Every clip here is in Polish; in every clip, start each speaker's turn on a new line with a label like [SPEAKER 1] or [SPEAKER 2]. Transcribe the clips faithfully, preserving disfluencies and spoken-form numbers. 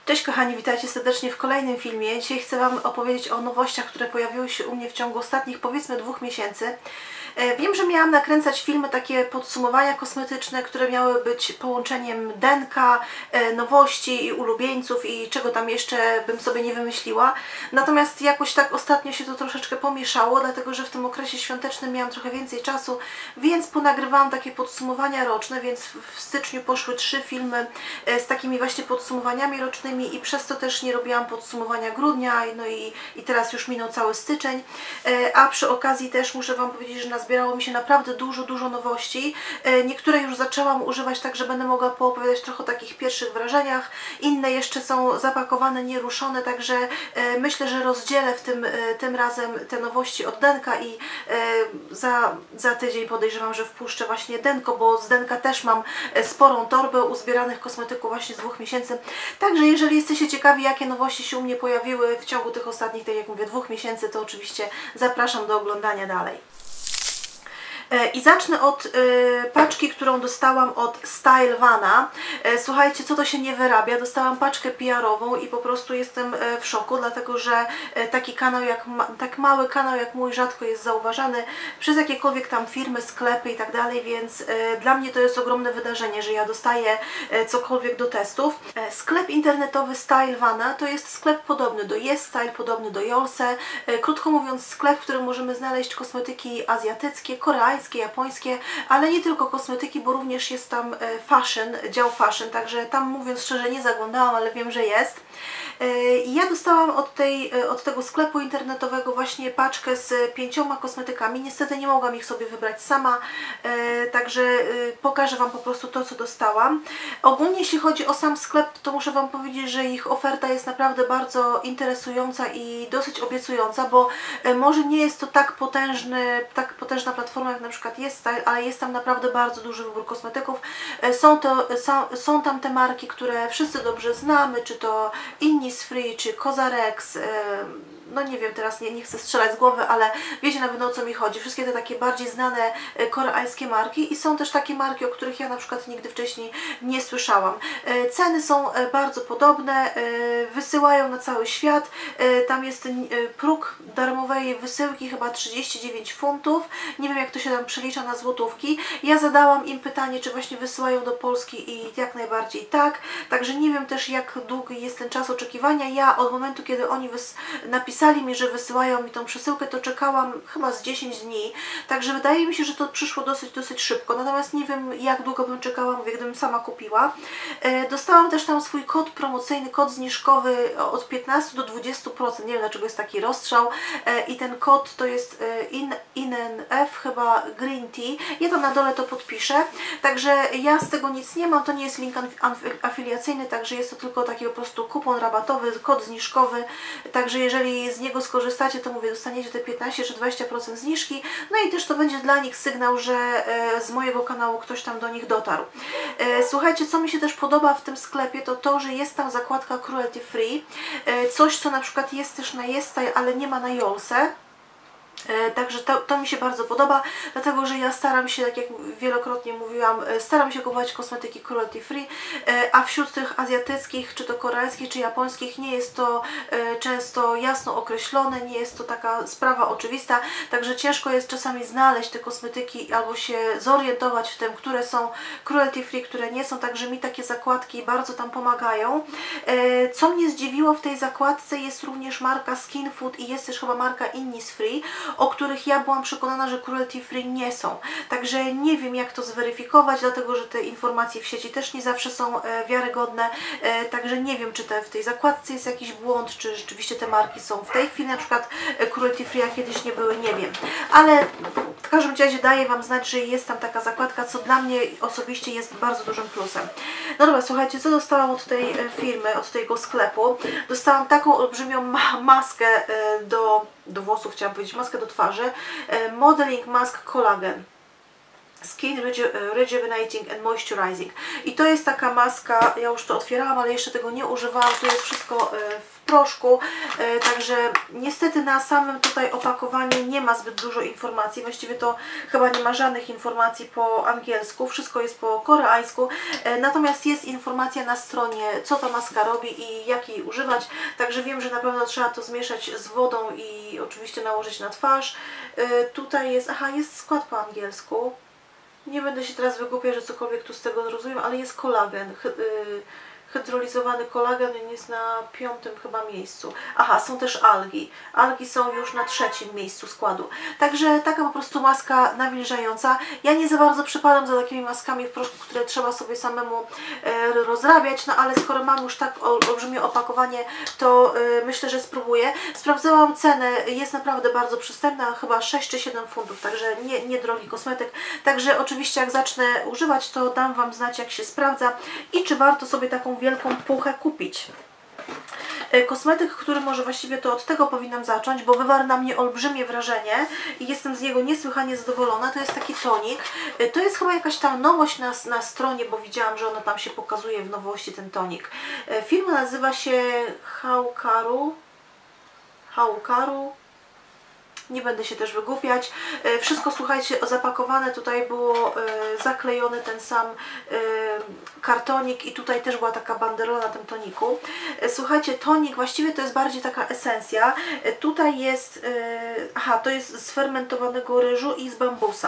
[SPEAKER 1] Cześć kochani, witajcie serdecznie w kolejnym filmie. Dzisiaj chcę Wam opowiedzieć o nowościach, które pojawiły się u mnie w ciągu ostatnich powiedzmy dwóch miesięcy. Wiem, że miałam nakręcać filmy, takie podsumowania kosmetyczne, które miały być połączeniem denka, nowości i ulubieńców i czego tam jeszcze bym sobie nie wymyśliła. Natomiast jakoś tak ostatnio się to troszeczkę pomieszało, dlatego że w tym okresie świątecznym miałam trochę więcej czasu, więc ponagrywałam takie podsumowania roczne, więc w styczniu poszły trzy filmy z takimi właśnie podsumowaniami rocznymi i przez to też nie robiłam podsumowania grudnia, no i, i teraz już minął cały styczeń, a przy okazji też muszę Wam powiedzieć, że nazbierało mi się naprawdę dużo, dużo nowości. Niektóre już zaczęłam używać, tak że będę mogła poopowiadać trochę o takich pierwszych wrażeniach, inne jeszcze są zapakowane, nieruszone, także myślę, że rozdzielę w tym, tym razem te nowości od denka i za, za tydzień podejrzewam, że wpuszczę właśnie denko, bo z denka też mam sporą torbę uzbieranych kosmetyków właśnie z dwóch miesięcy. Także jeżeli jesteście ciekawi, jakie nowości się u mnie pojawiły w ciągu tych ostatnich, tak jak mówię, dwóch miesięcy, to oczywiście zapraszam do oglądania dalej. I zacznę od y, paczki, którą dostałam od Stylevana. E, słuchajcie, co to się nie wyrabia. Dostałam paczkę P R-ową i po prostu jestem e, w szoku, dlatego że e, taki kanał, jak ma, tak mały kanał jak mój rzadko jest zauważany przez jakiekolwiek tam firmy, sklepy i tak dalej, więc e, dla mnie to jest ogromne wydarzenie, że ja dostaję e, cokolwiek do testów. E, sklep internetowy Stylevana to jest sklep podobny do YesStyle, podobny do Yolse. E, krótko mówiąc, sklep, w którym możemy znaleźć kosmetyki azjatyckie, koreańskie, japońskie, ale nie tylko kosmetyki, bo również jest tam fashion, dział fashion, także tam mówiąc szczerze nie zaglądałam, ale wiem, że jest. I ja dostałam od, tej, od tego sklepu internetowego właśnie paczkę z pięcioma kosmetykami. Niestety nie mogłam ich sobie wybrać sama, także pokażę Wam po prostu to, co dostałam. Ogólnie jeśli chodzi o sam sklep, to muszę Wam powiedzieć, że ich oferta jest naprawdę bardzo interesująca i dosyć obiecująca, bo może nie jest to tak potężny, tak potężna platforma jak na przykład YesStyle, ale jest tam naprawdę bardzo duży wybór kosmetyków. Są, to, są, są tam te marki, które wszyscy dobrze znamy, czy to Innisfree, czy Cosrx, no nie wiem, teraz nie, nie chcę strzelać z głowy, ale wiecie na pewno o co mi chodzi. Wszystkie te takie bardziej znane koreańskie marki i są też takie marki, o których ja na przykład nigdy wcześniej nie słyszałam. Ceny są bardzo podobne, wysyłają na cały świat. Tam jest próg darmowej wysyłki chyba trzydzieści dziewięć funtów. Nie wiem, jak to się tam przelicza na złotówki. Ja zadałam im pytanie, czy właśnie wysyłają do Polski i jak najbardziej tak. Także nie wiem też, jak długi jest ten czas oczekiwania. Ja od momentu, kiedy oni napisali mi, że wysyłają mi tą przesyłkę, to czekałam chyba z dziesięć dni. Także wydaje mi się, że to przyszło dosyć, dosyć szybko. Natomiast nie wiem, jak długo bym czekała, mówię, gdybym sama kupiła. E, dostałam też tam swój kod promocyjny, kod zniżkowy od piętnastu do dwudziestu procent. Nie wiem, dlaczego jest taki rozstrzał. E, I ten kod to jest e, in, INNF, chyba Green Tea. Ja tam na dole to podpiszę. Także ja z tego nic nie mam. To nie jest link afiliacyjny, także jest to tylko taki po prostu kupon rabatowy, kod zniżkowy. Także jeżeli z niego skorzystacie, to mówię, dostaniecie te piętnaście czy dwadzieścia procent zniżki, no i też to będzie dla nich sygnał, że e, z mojego kanału ktoś tam do nich dotarł. E, słuchajcie, co mi się też podoba w tym sklepie, to to, że jest tam zakładka cruelty free, e, coś co na przykład jest też na YesStyle, ale nie ma na Yolse. Także to, to mi się bardzo podoba, dlatego że ja staram się, tak jak wielokrotnie mówiłam, staram się kupować kosmetyki cruelty free, a wśród tych azjatyckich, czy to koreańskich, czy japońskich nie jest to często jasno określone, nie jest to taka sprawa oczywista, także ciężko jest czasami znaleźć te kosmetyki albo się zorientować w tym, które są cruelty free, które nie są, także mi takie zakładki bardzo tam pomagają. Co mnie zdziwiło w tej zakładce, jest również marka Skin Food i jest też chyba marka Innisfree, o których ja byłam przekonana, że cruelty free nie są. Także nie wiem, jak to zweryfikować, dlatego że te informacje w sieci też nie zawsze są e, wiarygodne. E, także nie wiem, czy te, w tej zakładce jest jakiś błąd, czy rzeczywiście te marki są w tej chwili na przykład e, cruelty free, a kiedyś nie były, nie wiem. Ale w każdym razie daję Wam znać, że jest tam taka zakładka, co dla mnie osobiście jest bardzo dużym plusem. No dobra, słuchajcie, co dostałam od tej firmy, od tego sklepu? Dostałam taką olbrzymią ma maskę e, do do włosów, chciałam powiedzieć, maskę do twarzy, Modeling Mask Collagen. Skin Reju Rejuvenating and Moisturizing. I to jest taka maska, ja już to otwierałam, ale jeszcze tego nie używałam, to jest wszystko w proszku, także niestety na samym tutaj opakowaniu nie ma zbyt dużo informacji, właściwie to chyba nie ma żadnych informacji po angielsku, wszystko jest po koreańsku, natomiast jest informacja na stronie, co ta maska robi i jak jej używać, także wiem, że na pewno trzeba to zmieszać z wodą i oczywiście nałożyć na twarz. Tutaj jest, aha, jest skład po angielsku. Nie będę się teraz wygłupiać, że cokolwiek tu z tego zrozumiem, ale jest kolagen, hy, y, hydrolizowany kolagen, jest na piątym chyba miejscu. Aha, są też algi. Algi są już na trzecim miejscu składu. Także taka po prostu maska nawilżająca. Ja nie za bardzo przypadam za takimi maskami w proszku, które trzeba sobie samemu e, rozrabiać, no ale skoro mam już tak olbrzymie opakowanie, to e, myślę, że spróbuję. Sprawdzałam cenę, jest naprawdę bardzo przystępna, chyba sześć czy siedem funtów, także nie, nie drogi kosmetyk. Także oczywiście jak zacznę używać, to dam Wam znać, jak się sprawdza i czy warto sobie taką wielką puchę kupić. Kosmetyk, który może właściwie to od tego powinnam zacząć, bo wywarł na mnie olbrzymie wrażenie i jestem z niego niesłychanie zadowolona, to jest taki tonik. To jest chyba jakaś tam nowość na, na stronie, bo widziałam, że ona tam się pokazuje w nowości, ten tonik. Firma nazywa się Haukaru. Haukaru. Nie będę się też wygłupiać. Wszystko, słuchajcie, zapakowane, tutaj było zaklejony ten sam kartonik i tutaj też była taka banderola na tym toniku. Słuchajcie, tonik właściwie to jest bardziej taka esencja. Tutaj jest, aha, to jest z fermentowanego ryżu i z bambusa.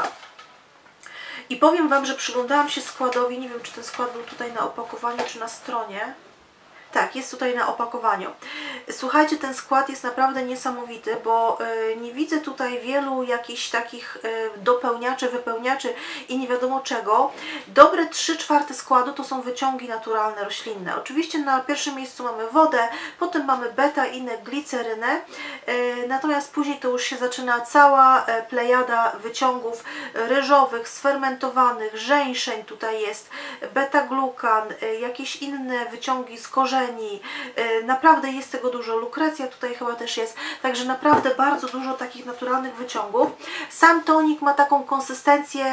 [SPEAKER 1] I powiem Wam, że przyglądałam się składowi, nie wiem, czy ten skład był tutaj na opakowaniu, czy na stronie. Tak, jest tutaj na opakowaniu. Słuchajcie, ten skład jest naprawdę niesamowity, bo y, nie widzę tutaj wielu jakichś takich y, dopełniaczy, wypełniaczy i nie wiadomo czego. Dobre trzy czwarte składu to są wyciągi naturalne, roślinne. Oczywiście na pierwszym miejscu mamy wodę, potem mamy beta-inę, glicerynę, y, natomiast później to już się zaczyna cała y, plejada wyciągów ryżowych, sfermentowanych, żeńszeń tutaj jest, beta-glukan, y, jakieś inne wyciągi z korzeni. Naprawdę jest tego dużo, lukrecja tutaj chyba też jest, także naprawdę bardzo dużo takich naturalnych wyciągów. Sam tonik ma taką konsystencję,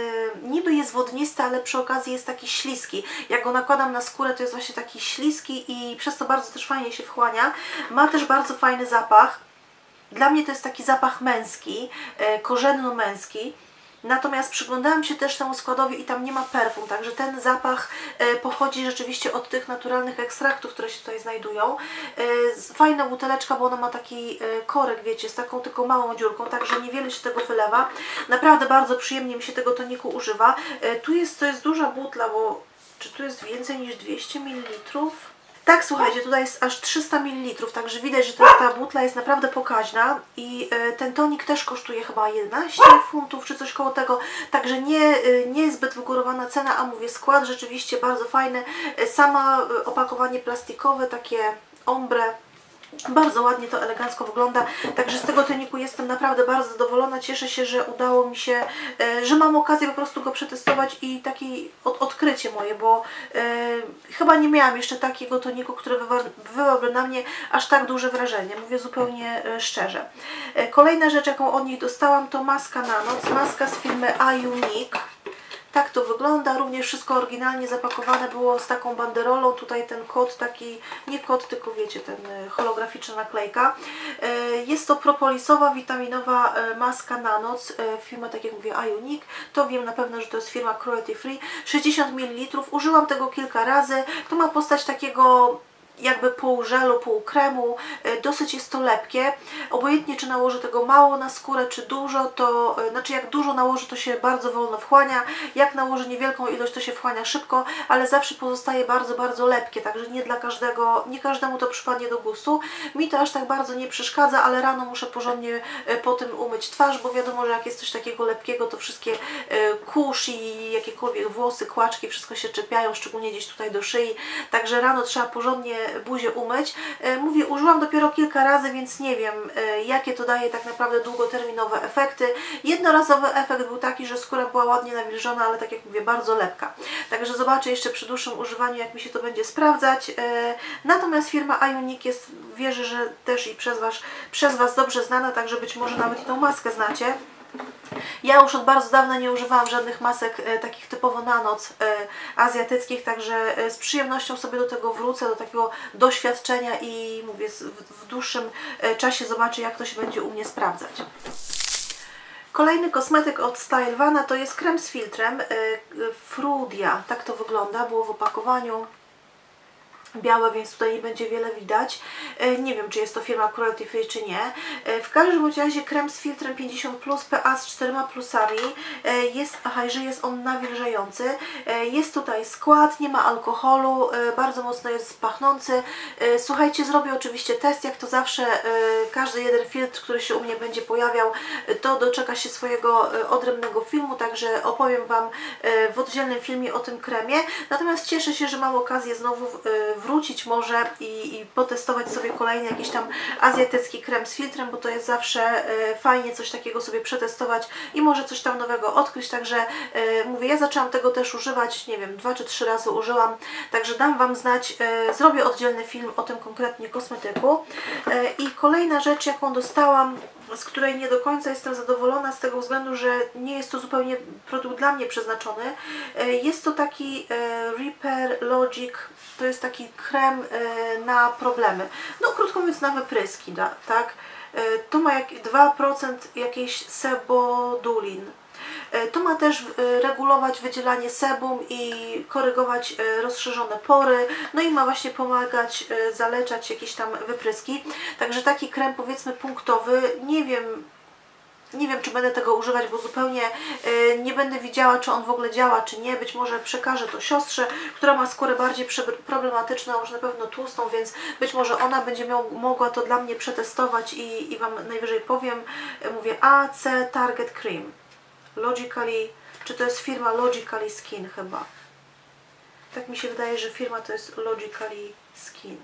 [SPEAKER 1] niby jest wodnisty, ale przy okazji jest taki śliski. Jak go nakładam na skórę, to jest właśnie taki śliski i przez to bardzo też fajnie się wchłania. Ma też bardzo fajny zapach. Dla mnie to jest taki zapach męski, korzenno-męski. Natomiast przyglądałam się też temu składowi i tam nie ma perfum, także ten zapach pochodzi rzeczywiście od tych naturalnych ekstraktów, które się tutaj znajdują. Fajna buteleczka, bo ona ma taki korek, wiecie, z taką tylko małą dziurką, także niewiele się tego wylewa. Naprawdę bardzo przyjemnie mi się tego toniku używa. Tu jest, to jest duża butla, bo czy tu jest więcej niż dwieście mililitrów? Tak, słuchajcie, tutaj jest aż trzysta mililitrów, także widać, że ta, ta butla jest naprawdę pokaźna i y, ten tonik też kosztuje chyba jedenaście funtów czy coś koło tego, także nie, y, nie jest zbyt wygórowana cena, a mówię, skład rzeczywiście bardzo fajny, y, sama y, opakowanie plastikowe, takie ombre. Bardzo ładnie to elegancko wygląda, także z tego toniku jestem naprawdę bardzo zadowolona. Cieszę się, że udało mi się, że mam okazję po prostu go przetestować i takie od, odkrycie moje, bo e, chyba nie miałam jeszcze takiego toniku, który wywarłby na mnie aż tak duże wrażenie, mówię zupełnie szczerze. E, kolejna rzecz, jaką od nich dostałam, to maska na noc, maska z firmy iUnique. Tak to wygląda, również wszystko oryginalnie zapakowane było z taką banderolą, tutaj ten kod taki, nie kod, tylko wiecie, ten holograficzna naklejka. Jest to propolisowa, witaminowa maska na noc, firma, tak jak mówię, iUnique, to wiem na pewno, że to jest firma cruelty free, sześćdziesiąt mililitrów, użyłam tego kilka razy, to ma postać takiego jakby pół żelu, pół kremu, dosyć jest to lepkie, obojętnie czy nałożę tego mało na skórę, czy dużo, to znaczy jak dużo nałożę, to się bardzo wolno wchłania, jak nałożę niewielką ilość, to się wchłania szybko, ale zawsze pozostaje bardzo, bardzo lepkie, także nie dla każdego, nie każdemu to przypadnie do gustu, mi to aż tak bardzo nie przeszkadza, ale rano muszę porządnie po tym umyć twarz, bo wiadomo, że jak jest coś takiego lepkiego, to wszystkie kurz i jakiekolwiek włosy, kłaczki, wszystko się czepiają, szczególnie gdzieś tutaj do szyi, także rano trzeba porządnie buzię umyć. Mówię, użyłam dopiero kilka razy, więc nie wiem, jakie to daje tak naprawdę długoterminowe efekty. Jednorazowy efekt był taki, że skóra była ładnie nawilżona, ale tak jak mówię, bardzo lepka. Także zobaczę jeszcze przy dłuższym używaniu, jak mi się to będzie sprawdzać. Natomiast firma iUnique jest, wierzę, że też i przez Was, przez Was dobrze znana, także być może nawet i tą maskę znacie. Ja już od bardzo dawna nie używałam żadnych masek e, takich typowo na noc e, azjatyckich, także e, z przyjemnością sobie do tego wrócę, do takiego doświadczenia i mówię, w, w dłuższym e, czasie zobaczę, jak to się będzie u mnie sprawdzać. Kolejny kosmetyk od Stylevana to jest krem z filtrem e, Frudia, tak to wygląda, było w opakowaniu. Białe, więc tutaj nie będzie wiele widać. Nie wiem, czy jest to firma cruelty free, czy nie. W każdym razie krem z filtrem pięćdziesiąt plus, P A z czterema plusami. Jest, aha, że jest on nawilżający. Jest tutaj skład, nie ma alkoholu, bardzo mocno jest pachnący. Słuchajcie, zrobię oczywiście test, jak to zawsze. Każdy jeden filtr, który się u mnie będzie pojawiał, to doczeka się swojego odrębnego filmu, także opowiem Wam w oddzielnym filmie o tym kremie. Natomiast cieszę się, że mam okazję znowu wrócić może i, i potestować sobie kolejny jakiś tam azjatycki krem z filtrem, bo to jest zawsze e, fajnie coś takiego sobie przetestować i może coś tam nowego odkryć, także e, mówię, ja zaczęłam tego też używać, nie wiem, dwa czy trzy razy użyłam, także dam Wam znać, e, zrobię oddzielny film o tym konkretnie kosmetyku. E, I kolejna rzecz, jaką dostałam, z której nie do końca jestem zadowolona z tego względu, że nie jest to zupełnie produkt dla mnie przeznaczony. Jest to taki Repair Logic, to jest taki krem na problemy. No krótko mówiąc, na wypryski, tak? To ma jak dwa procent jakiejś sebodulin. To ma też regulować wydzielanie sebum i korygować rozszerzone pory, no i ma właśnie pomagać zaleczać jakieś tam wypryski. Także taki krem, powiedzmy, punktowy, nie wiem, nie wiem, czy będę tego używać, bo zupełnie nie będę widziała, czy on w ogóle działa, czy nie. Być może przekażę to siostrze, która ma skórę bardziej problematyczną, już na pewno tłustą, więc być może ona będzie miał, mogła to dla mnie przetestować i, i Wam najwyżej powiem. Mówię A C Target Cream. Logically, czy to jest firma Logically Skin chyba? Tak mi się wydaje, że firma to jest Logically Skin.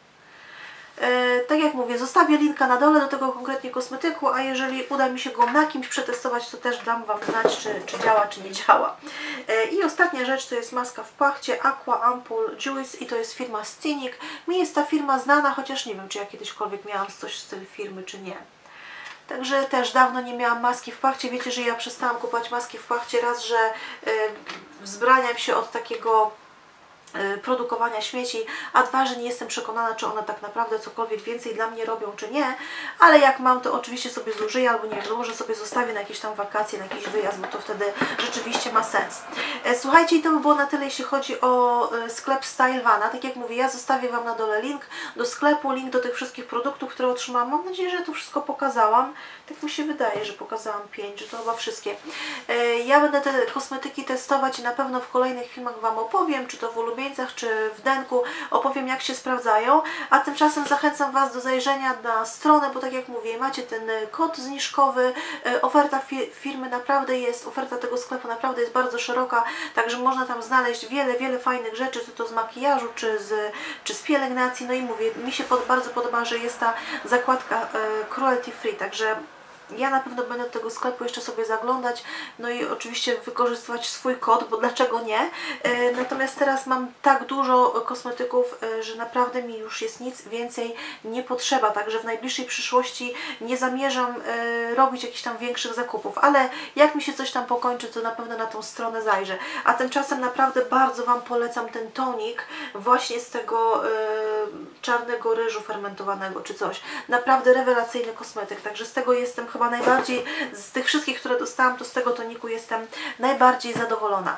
[SPEAKER 1] E, tak jak mówię, zostawię linka na dole do tego konkretnie kosmetyku, a jeżeli uda mi się go na kimś przetestować, to też dam Wam znać, czy, czy działa, czy nie działa. E, I ostatnia rzecz to jest maska w pachcie Aqua Ampoule Juice i to jest firma Scenic. Mi jest ta firma znana, chociaż nie wiem, czy ja kiedyśkolwiek miałam coś z tej firmy, czy nie. Także też dawno nie miałam maski w pachcie. Wiecie, że ja przestałam kupować maski w pachcie. Raz, że y, wzbraniam się od takiego y, produkowania śmieci, a dwa, że nie jestem przekonana, czy one tak naprawdę cokolwiek więcej dla mnie robią, czy nie. Ale jak mam, to oczywiście sobie zużyję, albo nie wiem, może sobie zostawię na jakieś tam wakacje, na jakiś wyjazd, bo to wtedy rzeczywiście ma sens. E, słuchajcie, i to by było na tyle, jeśli chodzi o e, sklep Stylevana. Tak jak mówię, ja zostawię Wam na dole link do sklepu, link do tych wszystkich produktów, które otrzymałam. Mam nadzieję, że to wszystko pokazałam. Tak mi się wydaje, że pokazałam pięć, że to chyba wszystkie. E, ja będę te kosmetyki testować i na pewno w kolejnych filmach Wam opowiem, czy to w ulubieńcach, czy w denku, opowiem, jak się sprawdzają. A tymczasem zachęcam Was do zajrzenia na stronę, bo tak jak mówię, macie ten kod zniżkowy, e, oferta fi firmy naprawdę jest, oferta tego sklepu naprawdę jest bardzo szeroka, także można tam znaleźć wiele, wiele fajnych rzeczy, czy to z makijażu, czy z, czy z pielęgnacji. No i mówię, mi się pod, bardzo podoba, że jest ta zakładka e, cruelty free, także ja na pewno będę do tego sklepu jeszcze sobie zaglądać, no i oczywiście wykorzystywać swój kod, bo dlaczego nie. E, natomiast teraz mam tak dużo kosmetyków, e, że naprawdę mi już jest nic więcej nie potrzeba, także w najbliższej przyszłości nie zamierzam e, robić jakichś tam większych zakupów, ale jak mi się coś tam pokończy, to na pewno na tą stronę zajrzę. A tymczasem naprawdę bardzo Wam polecam ten tonik właśnie z tego e, czarnego ryżu fermentowanego czy coś. Naprawdę rewelacyjny kosmetyk, także z tego jestem chyba najbardziej, z tych wszystkich, które dostałam, to z tego toniku jestem najbardziej zadowolona.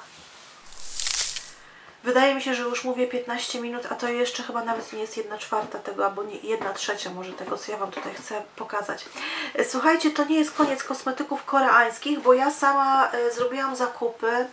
[SPEAKER 1] Wydaje mi się, że już mówię piętnaście minut, a to jeszcze chyba nawet nie jest jedna czwarta tego, albo nie jedna trzecia może tego, co ja Wam tutaj chcę pokazać. Słuchajcie, to nie jest koniec kosmetyków koreańskich, bo ja sama y, zrobiłam zakupy.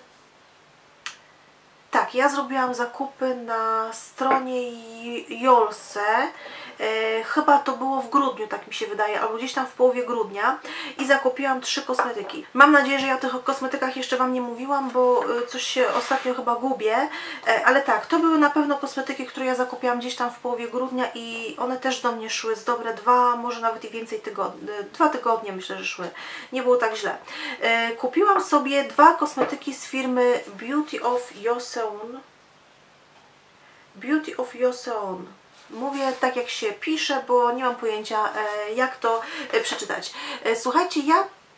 [SPEAKER 1] Tak, ja zrobiłam zakupy na stronie Jolse. E, chyba to było w grudniu, tak mi się wydaje, albo gdzieś tam w połowie grudnia i zakupiłam trzy kosmetyki. Mam nadzieję, że ja o tych kosmetykach jeszcze Wam nie mówiłam, bo e, coś się ostatnio chyba gubię, e, ale tak, to były na pewno kosmetyki, które ja zakupiłam gdzieś tam w połowie grudnia i one też do mnie szły z dobre dwa, może nawet i więcej tygodni, dwa tygodnie myślę, że szły. Nie było tak źle. E, kupiłam sobie dwa kosmetyki z firmy Beauty of Joseon. Beauty of Joseon. Mówię tak, jak się pisze, bo nie mam pojęcia, jak to przeczytać. Słuchajcie, ja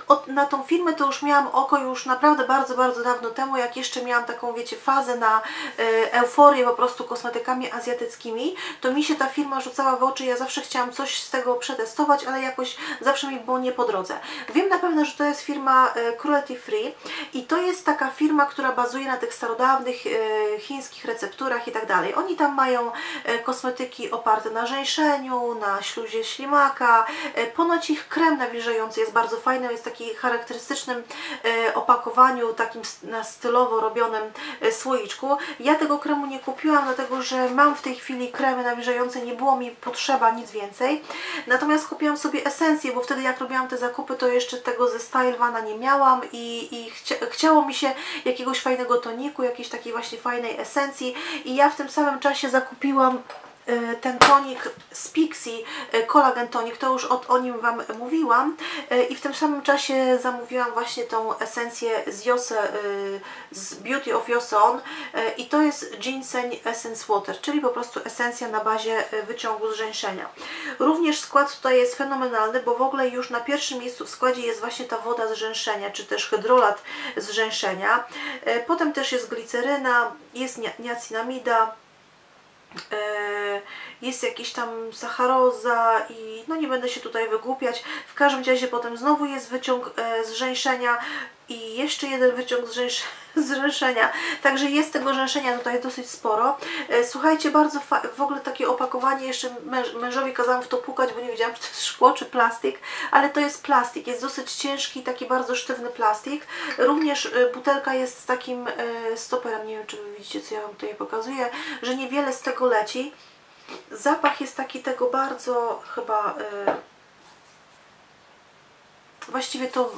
[SPEAKER 1] od, na tą firmę to już miałam oko już naprawdę bardzo, bardzo dawno temu, jak jeszcze miałam taką, wiecie, fazę na y, euforię po prostu kosmetykami azjatyckimi, to mi się ta firma rzucała w oczy, ja zawsze chciałam coś z tego przetestować, ale jakoś zawsze mi było nie po drodze. Wiem na pewno, że to jest firma y, Cruelty Free i to jest taka firma, która bazuje na tych starodawnych y, chińskich recepturach i tak dalej. Oni tam mają y, kosmetyki oparte na żeńszeniu, na śluzie ślimaka, y, ponoć ich krem nawilżający jest bardzo fajny, jest taki charakterystycznym y, opakowaniu, takim na stylowo robionym y, słoiczku. Ja tego kremu nie kupiłam, dlatego że mam w tej chwili kremy nawilżające, nie było mi potrzeba nic więcej. Natomiast kupiłam sobie esencję, bo wtedy jak robiłam te zakupy, to jeszcze tego ze Stylevana nie miałam i, i chcia, chciało mi się jakiegoś fajnego toniku, jakiejś takiej właśnie fajnej esencji i ja w tym samym czasie zakupiłam ten tonik z Pixi, Collagen Tonic, to już od, o nim Wam mówiłam i w tym samym czasie zamówiłam właśnie tą esencję z Jose, z Beauty of Joseon i to jest Ginseng Essence Water, czyli po prostu esencja na bazie wyciągu z żeńszenia. Również skład tutaj jest fenomenalny, bo w ogóle już na pierwszym miejscu w składzie jest właśnie ta woda z żeńszenia, czy też hydrolat z żeńszenia. Potem też jest gliceryna, jest niacinamida, jest jakiś tam sacharoza i no nie będę się tutaj wygłupiać. W każdym razie potem znowu jest wyciąg z żeńszenia i jeszcze jeden wyciąg z, rzęsz z rzęszenia. Także jest tego rzęszenia tutaj dosyć sporo. Słuchajcie, bardzo w ogóle takie opakowanie, jeszcze męż mężowi kazałam w to pukać, bo nie wiedziałam, czy to jest szkło, czy plastik, ale to jest plastik. Jest dosyć ciężki, taki bardzo sztywny plastik. Również butelka jest z takim stoperem, nie wiem, czy Wy widzicie, co ja Wam tutaj pokazuję, że niewiele z tego leci. Zapach jest taki tego bardzo chyba... Właściwie to...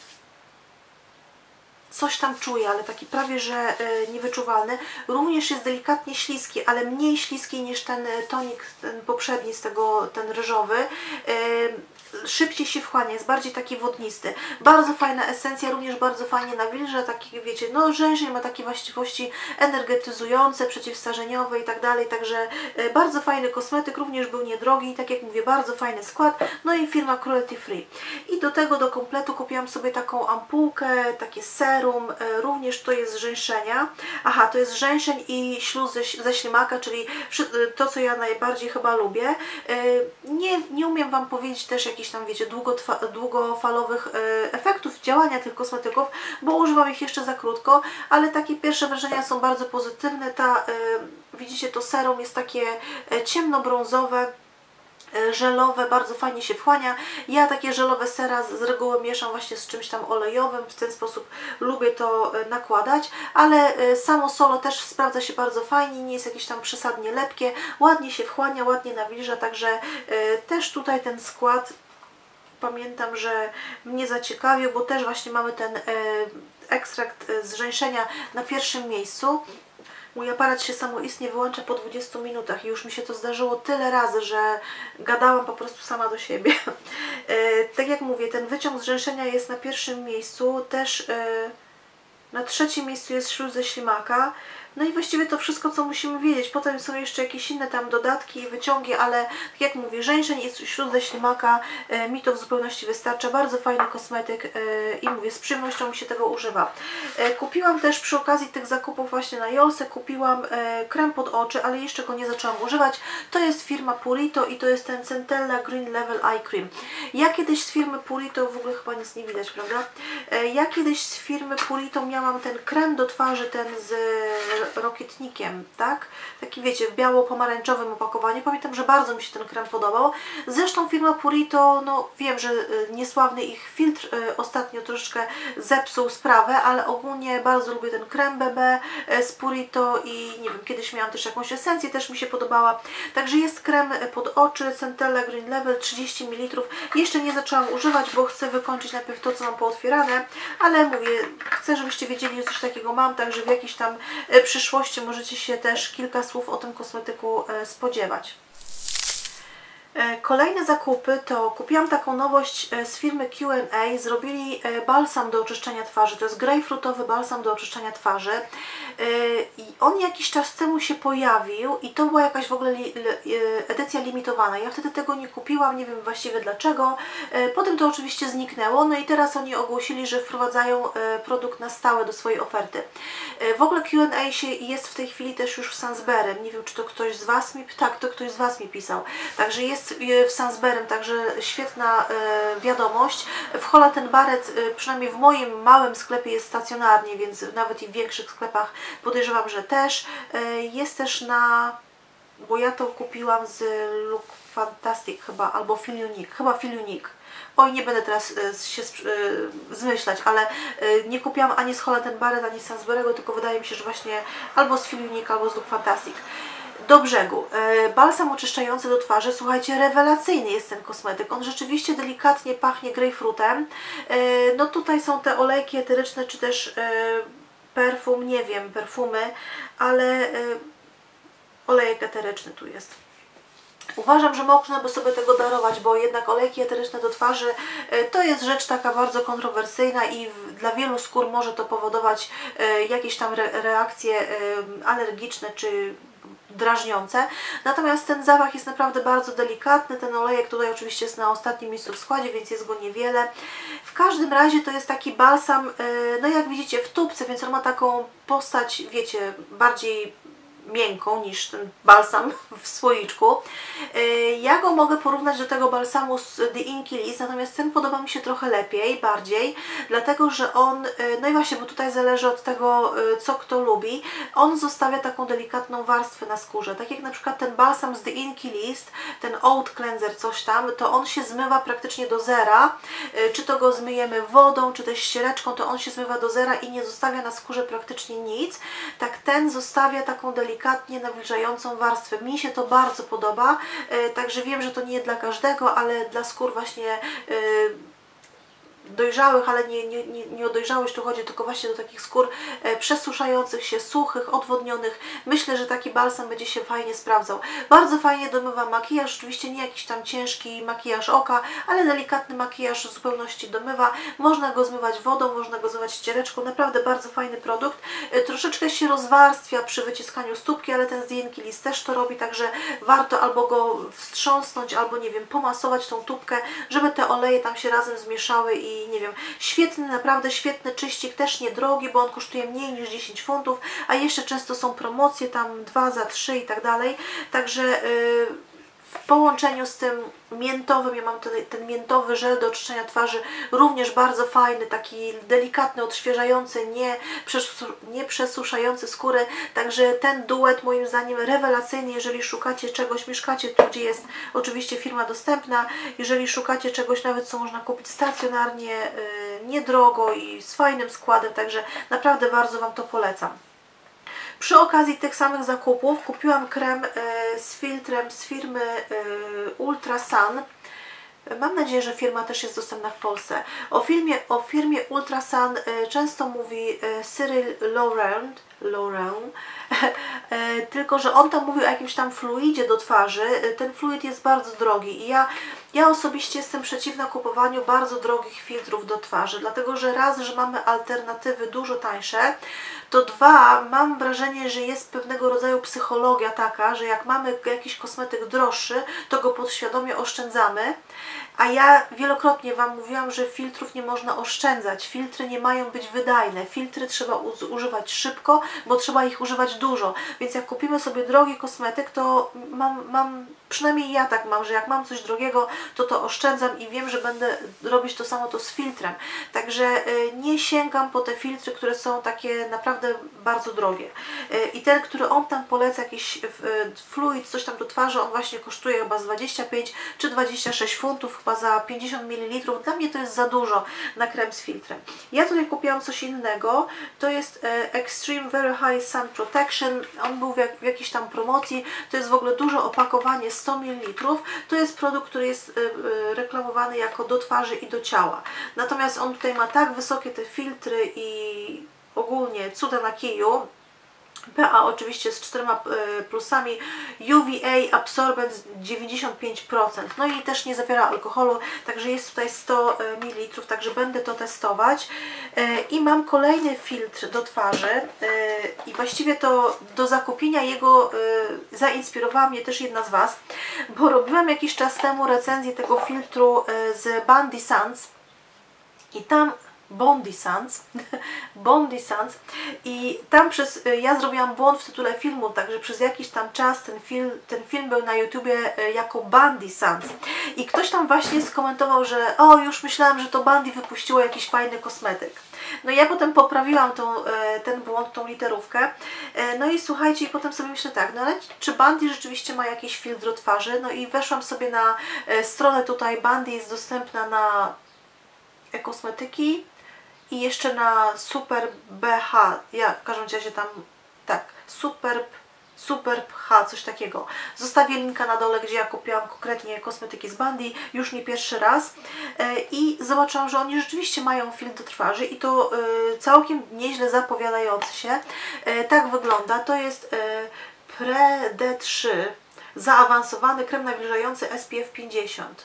[SPEAKER 1] Coś tam czuję, ale taki prawie, że y, niewyczuwalny. Również jest delikatnie śliski, ale mniej śliski niż ten tonik ten poprzedni, z tego, ten ryżowy. Y, szybciej się wchłania, jest bardziej taki wodnisty. Bardzo fajna esencja, również bardzo fajnie nawilża, taki, wiecie, no żeńszeń ma takie właściwości energetyzujące, przeciwstarzeniowe i tak dalej, także y, bardzo fajny kosmetyk, również był niedrogi, tak jak mówię, bardzo fajny skład, no i firma Cruelty Free. I do tego, do kompletu kupiłam sobie taką ampułkę, takie serum, y, również to jest z żeńszenia. Aha, to jest żeńszeń i śluz ze, ze ślimaka, czyli to, co ja najbardziej chyba lubię. Y, nie, nie umiem Wam powiedzieć też jak jakichś tam, wiecie, długofalowych e, efektów działania tych kosmetyków, bo używam ich jeszcze za krótko, ale takie pierwsze wrażenia są bardzo pozytywne. Ta, e, widzicie, to serum jest takie e, ciemnobrązowe, żelowe, bardzo fajnie się wchłania. Ja takie żelowe sera z reguły mieszam właśnie z czymś tam olejowym, w ten sposób lubię to nakładać, ale samo solo też sprawdza się bardzo fajnie, nie jest jakieś tam przesadnie lepkie, ładnie się wchłania, ładnie nawilża, także też tutaj ten skład pamiętam, że mnie zaciekawił, bo też właśnie mamy ten ekstrakt z żeńszenia na pierwszym miejscu. Mój aparat się samoistnie wyłącza po dwudziestu minutach i już mi się to zdarzyło tyle razy, że gadałam po prostu sama do siebie. e, tak jak mówię, ten wyciąg z rzęszenia jest na pierwszym miejscu, też e, na trzecim miejscu jest śluz ze ślimaka. No i właściwie to wszystko, co musimy wiedzieć. Potem są jeszcze jakieś inne tam dodatki i wyciągi, ale tak jak mówię, żeńszeń i śluz ze ślimaka, e, mi to w zupełności wystarcza. Bardzo fajny kosmetyk e, i mówię, z przyjemnością mi się tego używa. E, kupiłam też przy okazji tych zakupów właśnie na Jolse, kupiłam e, krem pod oczy, ale jeszcze go nie zaczęłam używać. To jest firma Purito i to jest ten Centella Green Level Eye Cream. Ja kiedyś z firmy Purito, w ogóle chyba nic nie widać, prawda? E, ja kiedyś z firmy Purito miałam ten krem do twarzy, ten z rokietnikiem, tak? Taki, wiecie, w biało-pomarańczowym opakowaniu. Pamiętam, że bardzo mi się ten krem podobał. Zresztą firma Purito, no wiem, że niesławny ich filtr ostatnio troszeczkę zepsuł sprawę, ale ogólnie bardzo lubię ten krem B B z Purito i nie wiem, kiedyś miałam też jakąś esencję, też mi się podobała. Także jest krem pod oczy, Centella Green Level, trzydzieści mililitrów. Jeszcze nie zaczęłam używać, bo chcę wykończyć najpierw to, co mam pootwierane, ale mówię, chcę, żebyście wiedzieli, że coś takiego mam, także w jakiś tam przyszłości możecie się też kilka słów o tym kosmetyku spodziewać. Kolejne zakupy to kupiłam taką nowość z firmy Q and A. Zrobili balsam do oczyszczania twarzy. To jest grejpfrutowy balsam do oczyszczania twarzy. I on jakiś czas temu się pojawił i to była jakaś w ogóle li, li, edycja limitowana. Ja wtedy tego nie kupiłam, nie wiem właściwie dlaczego. Potem to oczywiście zniknęło, no i teraz oni ogłosili, że wprowadzają produkt na stałe do swojej oferty. W ogóle Q and A się jest w tej chwili też już w Sainsbury'm. Nie wiem, czy to ktoś z Was mi... Tak, to ktoś z Was mi pisał. Także jest w Sainsbury'm, także świetna e, wiadomość. W Hola ten Barrett, e, przynajmniej w moim małym sklepie jest stacjonarnie, więc nawet i w większych sklepach podejrzewam, że też. E, jest też na... bo ja to kupiłam z Look Fantastic chyba, albo Feel Unique, chyba Feel Unique. Oj, nie będę teraz e, się e, zmyślać, ale e, nie kupiłam ani z Hola ten Barrett, ani z Sainsbury'ego, tylko wydaje mi się, że właśnie albo z Feel Unique, albo z Look Fantastic. Do brzegu. Balsam oczyszczający do twarzy. Słuchajcie, rewelacyjny jest ten kosmetyk. On rzeczywiście delikatnie pachnie grejpfrutem. No tutaj są te olejki eteryczne, czy też perfum, nie wiem, perfumy, ale olejek eteryczny tu jest. Uważam, że można by sobie tego darować, bo jednak olejki eteryczne do twarzy to jest rzecz taka bardzo kontrowersyjna i dla wielu skór może to powodować jakieś tam reakcje alergiczne czy drażniące. Natomiast ten zapach jest naprawdę bardzo delikatny. Ten olejek tutaj oczywiście jest na ostatnim miejscu w składzie, więc jest go niewiele. W każdym razie to jest taki balsam, no jak widzicie, w tubce, więc on ma taką postać, wiecie, bardziej miękką niż ten balsam w słoiczku. Ja go mogę porównać do tego balsamu z The Inky List, natomiast ten podoba mi się trochę lepiej, bardziej, dlatego że on, no i właśnie, bo tutaj zależy od tego, co kto lubi, on zostawia taką delikatną warstwę na skórze. Tak jak na przykład ten balsam z The Inky List, ten Oat Cleanser, coś tam, to on się zmywa praktycznie do zera. Czy to go zmyjemy wodą, czy też ściereczką, to on się zmywa do zera i nie zostawia na skórze praktycznie nic. Tak ten zostawia taką delikatną delikatnie nawilżającą warstwę. Mi się to bardzo podoba, także wiem, że to nie dla każdego, ale dla skór właśnie dojrzałych, ale nie, nie, nie, nie o dojrzałość tu chodzi, tylko właśnie do takich skór e, przesuszających się, suchych, odwodnionych. Myślę, że taki balsam będzie się fajnie sprawdzał. Bardzo fajnie domywa makijaż, oczywiście nie jakiś tam ciężki makijaż oka, ale delikatny makijaż w zupełności domywa. Można go zmywać wodą, można go zmywać ściereczką, naprawdę bardzo fajny produkt. E, troszeczkę się rozwarstwia przy wyciskaniu stópki, ale ten z The Inky List też to robi, także warto albo go wstrząsnąć, albo nie wiem, pomasować tą tubkę, żeby te oleje tam się razem zmieszały i nie wiem, świetny, naprawdę świetny czyścik, też niedrogi, bo on kosztuje mniej niż dziesięć funtów, a jeszcze często są promocje, tam dwa za trzy i tak dalej, także yy, w połączeniu z tym miętowym, ja mam ten, ten miętowy żel do oczyszczania twarzy, również bardzo fajny, taki delikatny, odświeżający, nie, przesu nie przesuszający skóry, także ten duet moim zdaniem rewelacyjny, jeżeli szukacie czegoś, mieszkacie tu, gdzie jest oczywiście firma dostępna, jeżeli szukacie czegoś nawet, co można kupić stacjonarnie, yy, niedrogo i z fajnym składem, także naprawdę bardzo Wam to polecam. Przy okazji tych samych zakupów kupiłam krem y, z filtrem z firmy y, Ultra Sun. Mam nadzieję, że firma też jest dostępna w Polsce. O, filmie, o firmie Ultra Sun y, często mówi y, Cyril Laurent, Laurent. Tylko że on tam mówił o jakimś tam fluidzie do twarzy. Ten fluid jest bardzo drogi i ja, ja osobiście jestem przeciwna kupowaniu bardzo drogich filtrów do twarzy, dlatego że raz, że mamy alternatywy dużo tańsze, to dwa, mam wrażenie, że jest pewnego rodzaju psychologia taka, że jak mamy jakiś kosmetyk droższy, to go podświadomie oszczędzamy, a ja wielokrotnie Wam mówiłam, że filtrów nie można oszczędzać, filtry nie mają być wydajne, filtry trzeba używać szybko, bo trzeba ich używać dużo, więc jak kupimy sobie drogi kosmetyk, to mam, mam przynajmniej ja tak mam, że jak mam coś drogiego, to to oszczędzam i wiem, że będę robić to samo to z filtrem. Także nie sięgam po te filtry, które są takie naprawdę bardzo drogie. I ten, który on tam poleca, jakiś fluid, coś tam do twarzy, on właśnie kosztuje chyba z dwadzieścia pięć czy dwadzieścia sześć funtów, chyba za pięćdziesiąt mililitrów. Dla mnie to jest za dużo na krem z filtrem. Ja tutaj kupiłam coś innego. To jest Extreme Very High Sun Protection. On był w, jak, w jakiejś tam promocji. To jest w ogóle duże opakowanie, sto mililitrów. To jest produkt, który jest y, y, reklamowany jako do twarzy i do ciała. Natomiast on tutaj ma tak wysokie te filtry i ogólnie cuda na kiju, P A oczywiście z czterema plusami, U V A absorbent dziewięćdziesiąt pięć procent, no i też nie zawiera alkoholu, także jest tutaj sto mililitrów, także będę to testować. I mam kolejny filtr do twarzy i właściwie to do zakupienia jego zainspirowała mnie też jedna z Was, bo robiłam jakiś czas temu recenzję tego filtru z Bondi Sands i tam Bondi Sands, Bondi Sands i tam przez, ja zrobiłam błąd w tytule filmu, także przez jakiś tam czas ten film, ten film był na YouTubie jako Bondi Sands i ktoś tam właśnie skomentował, że o, już myślałam, że to Bondi wypuściło jakiś fajny kosmetyk. No i ja potem poprawiłam tą, ten błąd, tą literówkę, no i słuchajcie, i potem sobie myślę tak, no ale czy Bondi rzeczywiście ma jakiś filtr do twarzy? No i weszłam sobie na stronę tutaj, Bondi jest dostępna na e-kosmetyki i jeszcze na Superb B H, ja w każdym razie tam, tak, Superb, Superb H, coś takiego. Zostawię linka na dole, gdzie ja kupiłam konkretnie kosmetyki z Bondi, już nie pierwszy raz i zobaczyłam, że oni rzeczywiście mają filtr do twarzy i to całkiem nieźle zapowiadający się. Tak wygląda, to jest Pre D trzy, zaawansowany krem nawilżający S P F pięćdziesiąt.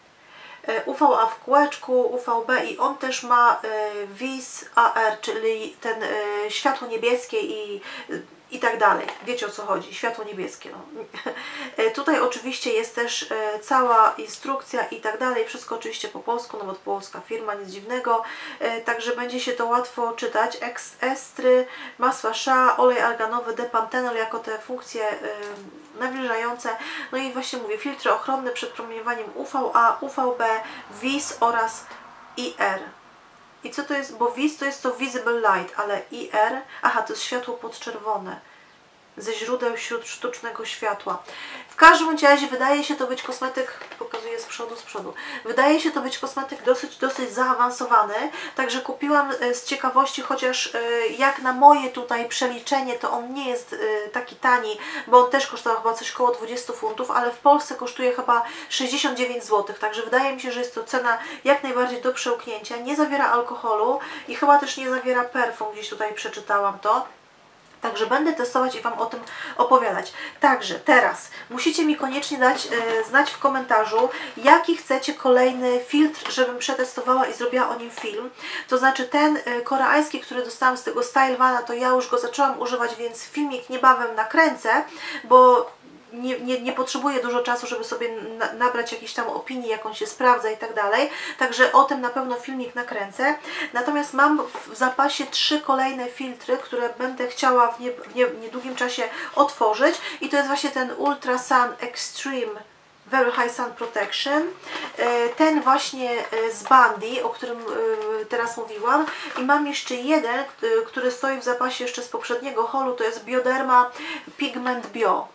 [SPEAKER 1] U V A w kółeczku, U V B i on też ma Vis A R, czyli ten światło niebieskie i, i tak dalej. Wiecie, o co chodzi, światło niebieskie. No. Tutaj oczywiście jest też cała instrukcja i tak dalej, wszystko oczywiście po polsku, no bo to polska firma, nic dziwnego, także będzie się to łatwo czytać. Estry, masła shea, olej arganowy, depantenol jako te funkcje nawilżające, no i właśnie mówię, filtry ochronne przed promieniowaniem U V A, U V B, Vis oraz I R. I co to jest? Bo Vis to jest to Visible Light, ale I R, aha, to jest światło podczerwone ze źródeł wśród sztucznego światła. W każdym razie wydaje się to być kosmetyk, pokazuję z przodu, z przodu, wydaje się to być kosmetyk dosyć, dosyć zaawansowany, także kupiłam z ciekawości, chociaż jak na moje tutaj przeliczenie, to on nie jest taki tani, bo on też kosztował chyba coś koło dwadzieścia funtów, ale w Polsce kosztuje chyba sześćdziesiąt dziewięć złotych, także wydaje mi się, że jest to cena jak najbardziej do przełknięcia, nie zawiera alkoholu i chyba też nie zawiera perfum, gdzieś tutaj przeczytałam to. Także będę testować i Wam o tym opowiadać. Także teraz musicie mi koniecznie dać e, znać w komentarzu, jaki chcecie kolejny filtr, żebym przetestowała i zrobiła o nim film. To znaczy ten e, koreański, który dostałam z tego Style Vana, to ja już go zaczęłam używać, więc filmik niebawem nakręcę, bo Nie, nie, nie potrzebuję dużo czasu, żeby sobie na, nabrać jakieś tam opinii, jak on się sprawdza i tak dalej. Także o tym na pewno filmik nakręcę. Natomiast mam w zapasie trzy kolejne filtry, które będę chciała w, nie, w nie, niedługim czasie otworzyć. I to jest właśnie ten Ultra Sun Extreme Very High Sun Protection. Ten właśnie z Bondi, o którym teraz mówiłam. I mam jeszcze jeden, który stoi w zapasie jeszcze z poprzedniego haulu. To jest Bioderma Pigment Bio.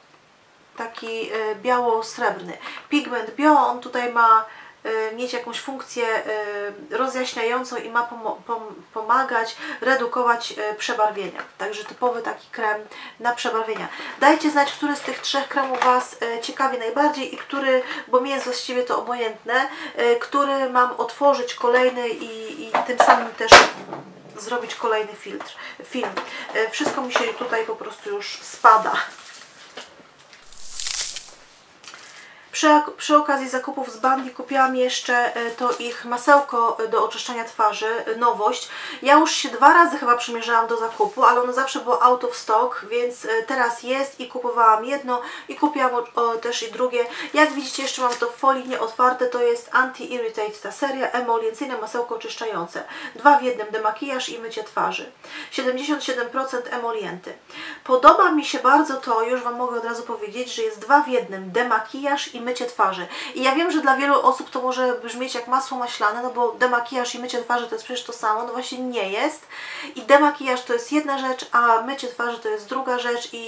[SPEAKER 1] Taki biało-srebrny. Pigment Bio, on tutaj ma mieć jakąś funkcję rozjaśniającą i ma pomagać, redukować przebarwienia. Także typowy taki krem na przebarwienia. Dajcie znać, który z tych trzech kremów Was ciekawi najbardziej i który, bo mi jest właściwie to obojętne, który mam otworzyć kolejny i, i tym samym też zrobić kolejny filtr, film. Wszystko mi się tutaj po prostu już spada. Przy, przy okazji zakupów z Bondi kupiłam jeszcze to ich masełko do oczyszczania twarzy, nowość. Ja już się dwa razy chyba przymierzałam do zakupu, ale ono zawsze było out of stock, więc teraz jest i kupowałam jedno i kupiłam o, o, też i drugie. Jak widzicie, jeszcze mam to w folii nieotwarte, to jest Anti-Irritate ta seria, emoliencyjne masełko oczyszczające. Dwa w jednym, demakijaż i mycie twarzy. siedemdziesiąt siedem procent emolienty. Podoba mi się bardzo to, już Wam mogę od razu powiedzieć, że jest dwa w jednym, demakijaż i mycie twarzy. I ja wiem, że dla wielu osób to może brzmieć jak masło maślane, no bo demakijaż i mycie twarzy to jest przecież to samo, no właśnie nie jest. I demakijaż to jest jedna rzecz, a mycie twarzy to jest druga rzecz i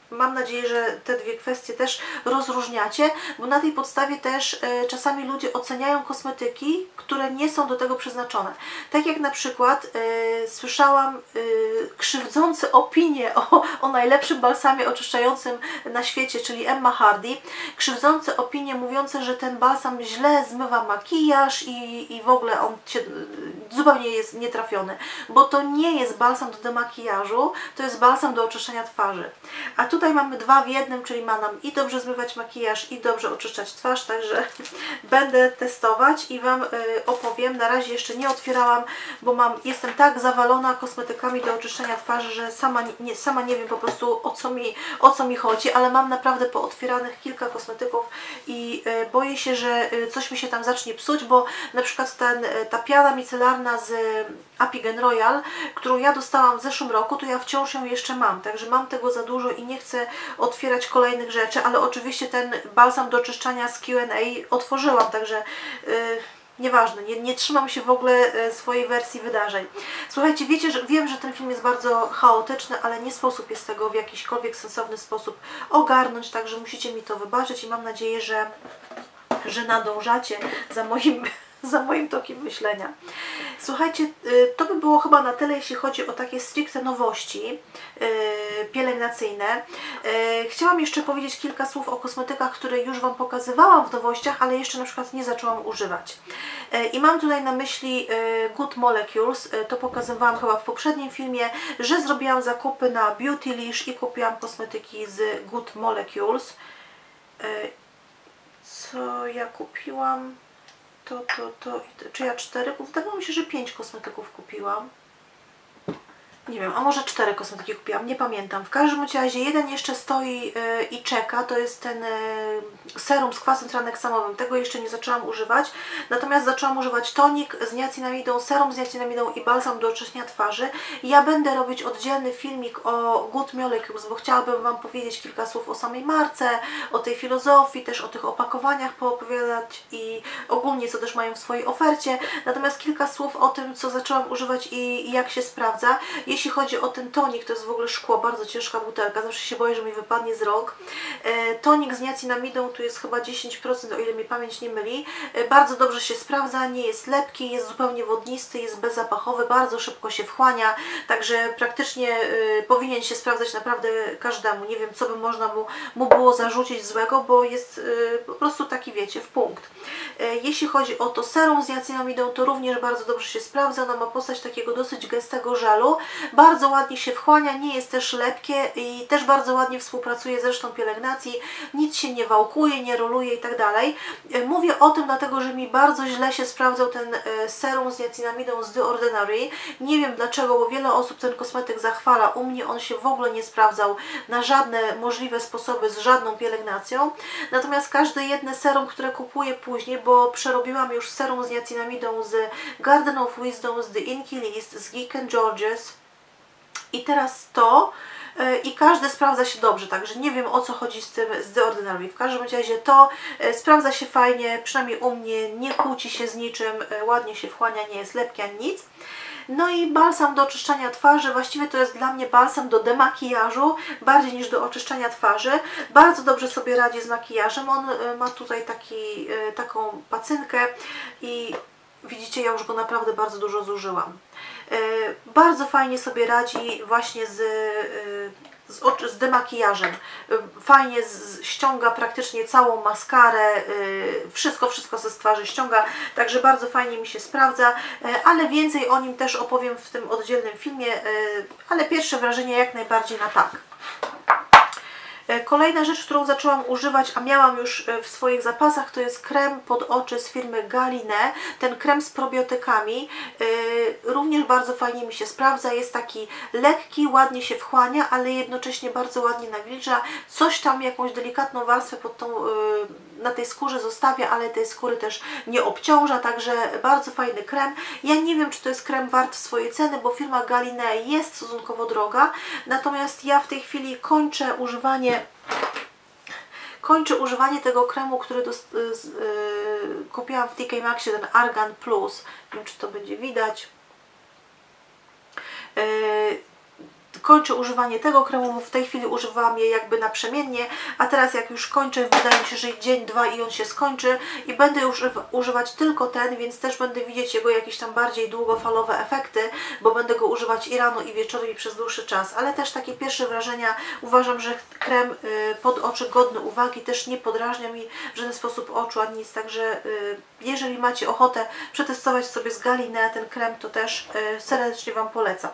[SPEAKER 1] mam nadzieję, że te dwie kwestie też rozróżniacie, bo na tej podstawie też y, czasami ludzie oceniają kosmetyki, które nie są do tego przeznaczone. Tak jak na przykład y, słyszałam y, krzywdzące opinie o, o najlepszym balsamie oczyszczającym na świecie, czyli Emma Hardy. Krzywdzące opinie mówiące, że ten balsam źle zmywa makijaż i, i w ogóle on się, zupełnie jest nietrafiony, bo to nie jest balsam do demakijażu, to jest balsam do oczyszczania twarzy. A tutaj mamy dwa w jednym, czyli ma nam i dobrze zmywać makijaż, i dobrze oczyszczać twarz, także będę testować i Wam y, opowiem. Na razie jeszcze nie otwierałam, bo mam, jestem tak zawalona kosmetykami do oczyszczania twarzy, że sama nie, sama nie wiem po prostu o co mi, o co mi chodzi, ale mam naprawdę pootwieranych kilka kosmetyków i y, boję się, że y, coś mi się tam zacznie psuć, bo na przykład ten, ta piana micelarna z Apigen Royal, którą ja dostałam w zeszłym roku, to ja wciąż ją jeszcze mam, także mam tego za dużo i nie chcę otwierać kolejnych rzeczy, ale oczywiście ten balsam do oczyszczania z Q and A otworzyłam, także yy, nieważne, nie, nie trzymam się w ogóle swojej wersji wydarzeń. Słuchajcie, wiecie, że wiem, że ten film jest bardzo chaotyczny, ale nie sposób jest tego w jakiśkolwiek sensowny sposób ogarnąć, także musicie mi to wybaczyć i mam nadzieję, że, że nadążacie za moim za moim tokiem myślenia. Słuchajcie, to by było chyba na tyle, jeśli chodzi o takie stricte nowości pielęgnacyjne. Chciałam jeszcze powiedzieć kilka słów o kosmetykach, które już Wam pokazywałam w nowościach, ale jeszcze na przykład nie zaczęłam używać. I mam tutaj na myśli Good Molecules, to pokazywałam chyba w poprzednim filmie, że zrobiłam zakupy na Beautylish i kupiłam kosmetyki z Good Molecules. Co ja kupiłam? To, to, to, czy ja cztery? Wydawało mi się, że pięć kosmetyków kupiłam. Nie wiem, a może cztery kosmetyki kupiłam, nie pamiętam. W każdym razie jeden jeszcze stoi yy, i czeka, to jest ten yy, serum z kwasem traneksamowym. Tego jeszcze nie zaczęłam używać. Natomiast zaczęłam używać tonik z niacinamidą, serum z niacinamidą i balsam do oczyszczania twarzy. Ja będę robić oddzielny filmik o Good Molecules, bo chciałabym Wam powiedzieć kilka słów o samej marce, o tej filozofii, też o tych opakowaniach poopowiadać i ogólnie co też mają w swojej ofercie. Natomiast kilka słów o tym, co zaczęłam używać i, i jak się sprawdza. Jeśli chodzi o ten tonik, to jest w ogóle szkło, bardzo ciężka butelka, zawsze się boję, że mi wypadnie z rąk. E, tonik z niacinamidą, tu jest chyba dziesięć procent, o ile mi pamięć nie myli. E, bardzo dobrze się sprawdza, nie jest lepki, jest zupełnie wodnisty, jest bezzapachowy, bardzo szybko się wchłania, także praktycznie e, powinien się sprawdzać naprawdę każdemu. Nie wiem, co by można mu, mu było zarzucić złego, bo jest e, po prostu taki, wiecie, w punkt. E, jeśli chodzi o to serum z niacinamidą, to również bardzo dobrze się sprawdza, ono ma postać takiego dosyć gęstego żelu. Bardzo ładnie się wchłania, nie jest też lepkie i też bardzo ładnie współpracuje z resztą pielęgnacji, nic się nie wałkuje, nie roluje i tak dalej. Mówię o tym dlatego, że mi bardzo źle się sprawdzał ten serum z niacinamidą z The Ordinary. Nie wiem dlaczego, bo wiele osób ten kosmetyk zachwala, u mnie on się w ogóle nie sprawdzał na żadne możliwe sposoby z żadną pielęgnacją. Natomiast każde jedne serum, które kupuję później, bo przerobiłam już serum z niacinamidą z Garden of Wisdom, z The Inky List, z Geek and George's, i teraz to yy, i każde sprawdza się dobrze, także nie wiem o co chodzi z tym z The Ordinary. W każdym razie to yy, sprawdza się fajnie, przynajmniej u mnie, nie kłóci się z niczym, yy, ładnie się wchłania, nie jest lepki ani nic. No i balsam do oczyszczania twarzy, właściwie to jest dla mnie balsam do demakijażu, bardziej niż do oczyszczania twarzy. Bardzo dobrze sobie radzi z makijażem, on yy, ma tutaj taki, yy, taką pacynkę i widzicie, ja już go naprawdę bardzo dużo zużyłam. Yy, bardzo fajnie sobie radzi właśnie z, yy, z, oczy, z demakijażem. Yy, fajnie z, ściąga praktycznie całą maskarę, yy, wszystko, wszystko ze twarzy ściąga, także bardzo fajnie mi się sprawdza, yy, ale więcej o nim też opowiem w tym oddzielnym filmie, yy, ale pierwsze wrażenie jak najbardziej na tak. Kolejna rzecz, którą zaczęłam używać, a miałam już w swoich zapasach, to jest krem pod oczy z firmy Galine. Ten krem z probiotykami również bardzo fajnie mi się sprawdza. Jest taki lekki, ładnie się wchłania, ale jednocześnie bardzo ładnie nawilża. Coś tam, jakąś delikatną warstwę pod tą, na tej skórze zostawia, ale tej skóry też nie obciąża, także bardzo fajny krem. Ja nie wiem, czy to jest krem wart swojej ceny, bo firma Galine jest stosunkowo droga, natomiast ja w tej chwili kończę używanie Kończę używanie tego kremu, który do, z, z, yy, kupiłam w T K Maxxie, ten Argan Plus. Nie wiem, czy to będzie widać. Yy, kończę używanie tego kremu, bo w tej chwili używałam je jakby naprzemiennie, a teraz jak już kończę, wydaje mi się, że dzień, dwa i on się skończy i będę już używać tylko ten, więc też będę widzieć jego jakieś tam bardziej długofalowe efekty, bo będę go używać i rano, i wieczorem, i przez dłuższy czas, ale też takie pierwsze wrażenia, uważam, że krem pod oczy godny uwagi, też nie podrażnia mi w żaden sposób oczu ani nic, także jeżeli macie ochotę przetestować sobie z Galinea ten krem, to też serdecznie Wam polecam.